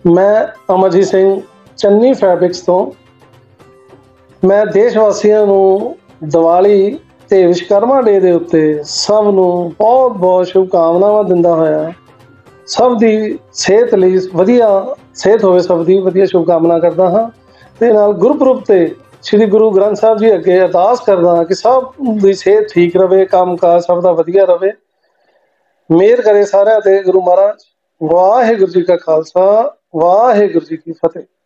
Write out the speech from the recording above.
ਮੈਂ ਅਮਰਜੀਤ ਸਿੰਘ ਚੰਨੀ ਫੈਬਰਿਕਸ ਤੋਂ। ਮੈਂ ਦੇਸ਼ ਵਾਸੀਆਂ ਨੂੰ ਦੀਵਾਲੀ ਤੇ ਵਿਸ਼ਵਕਰਮਾ ਡੇ ਦੇ ਉੱਤੇ ਸਭ ਨੂੰ ਬਹੁਤ ਬਹੁਤ ਸ਼ੁਭਕਾਮਨਾਵਾਂ ਦਿੰਦਾ ਹੋਇਆ ਸਭ ਦੀ ਸਿਹਤ ਲਈ ਵਧੀਆ ਸਿਹਤ ਹੋਵੇ, ਸਭ ਦੀ ਵਧੀਆ ਸ਼ੁਭਕਾਮਨਾ ਕਰਦਾ ਹਾਂ। ਤੇ ਨਾਲ ਗੁਰਪੁਰਬ ਤੇ ਸ਼੍ਰੀ ਗੁਰੂ ਗ੍ਰੰਥ ਸਾਹਿਬ ਜੀ ਅੱਗੇ ਅਰਦਾਸ ਕਰਦਾ ਹਾਂ ਕਿ ਸਭ ਦੀ ਸਿਹਤ ਠੀਕ ਰਹੇ, ਕੰਮ ਕਾਰ ਸਭ ਦਾ ਵਧੀਆ ਰਹੇ। ਮਿਹਰ ਕਰੇ ਸਾਰਿਆਂ ਤੇ ਗੁਰੂ ਮਹਾਰਾਜ। ਵਾਹਿਗੁਰੂ ਜੀ ਕਾ ਖਾਲਸਾ, ਵਾਹਿਗੁਰੂ ਜੀ ਕੀ ਫਤਿਹ।